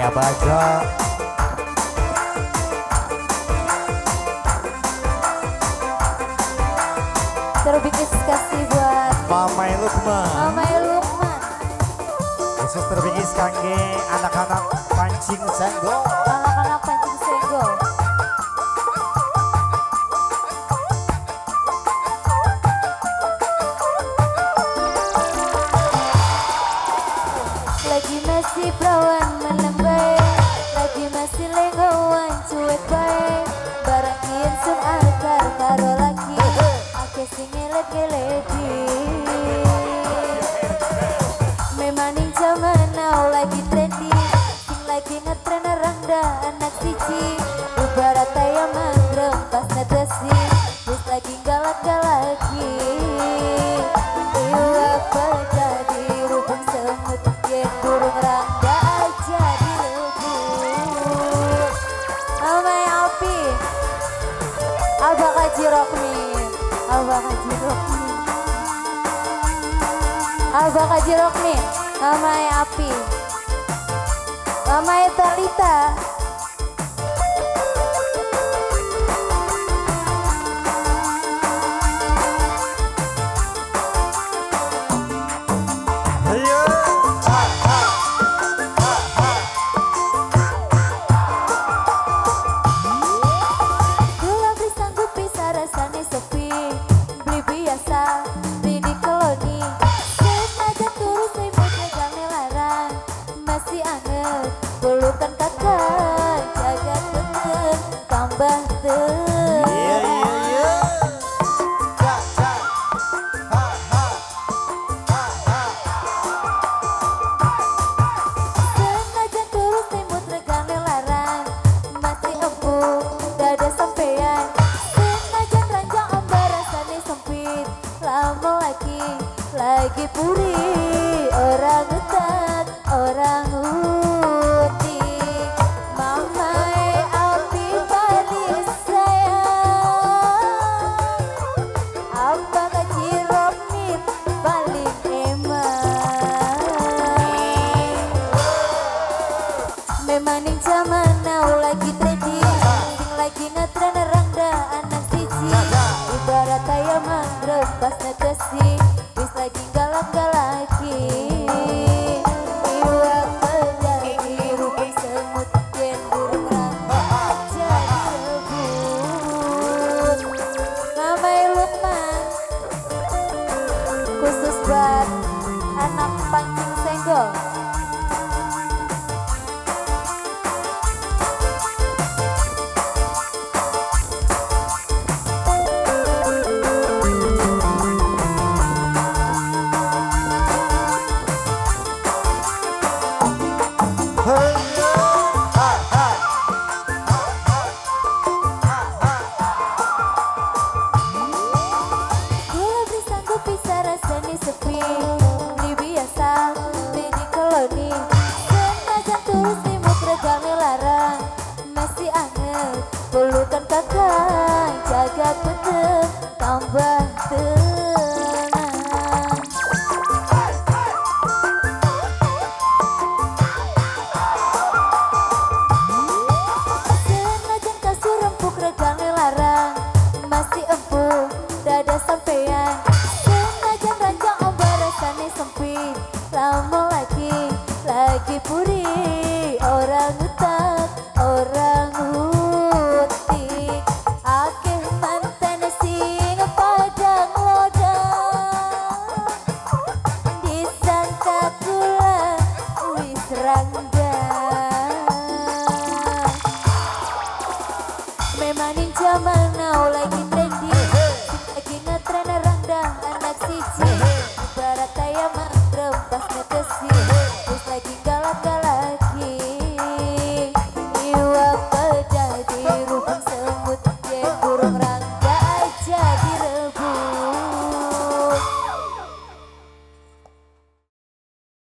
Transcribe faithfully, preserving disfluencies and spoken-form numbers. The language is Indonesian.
Bajo. Terbikin kasih buat Mamai Lukman. Mamai Lukman. Khusus terbikin kangge anak-anak pancing senggol. Anak-anak pancing senggol. Lagi masih perawan menembai, lagi masih lenggawan cuek baik. Barang kian sun akar karo laki, ake sing ngelet-ngeleti. Memaning zaman now lagi trendy, sing lagi ngetren rangda anak siji. Ibarat ayam mangrem pas nedesi, wis lagi galak-galaki. Iwa pecah di rubung semut, yen burung rangda aja dilebur. Amai api, abah kaji rokmi, abah kaji rokmi, abah kaji rokmi, amai api, amai Talita. Ayo. Ha, ha. Ha, ha. Gula beli sanggup bisa rasanya sepi, beli biasa, beli di koloni. Senajan turun seimutnya kami larang, masih anget, pelukan kakak, jaga tetep, tambah ter. Iya, iya, iya. Ja, ja. Ha, ha. Ha, ha. Senajan turun seimut regane larang, masih empuk, dada sampean. Senajan ranjang ambar rasanya sempit, lama lagi, lagi puri. Orang utak, orang utik, mamai api paling sayang. Apa kecil romin paling emang. Memaning zaman now lagi trendy, sing lagi ngetren rangda anak siji. Ibarat ayam mangrem pas nedesi, wis lagi galak-galaki. Iwa pecah di rubung semut, yen burung rangda aja dilebur. Mamai Lukman, khusus buat anak pancing senggol. Ayo. Ha, ha. Gula beli sanggup bisa rasanya sepi, beli biasa, beli di koloni. Senajan tulus timut regane larang, masih anget, pelukan kakak, jaga tetep, tambah tenang. Senajan kasur empuk regane larang, masih empuk, dada sampean. Senajan ranjang ambar rasanya sempit, lama lagi, lagi puri. Orang utak, orang utik, akeh mantan sing padang lodang. Disangka kula wis ranggang. Memaning zaman now lagi trendy, sing lagi ngetren rangda anak siji. Ibarat ayam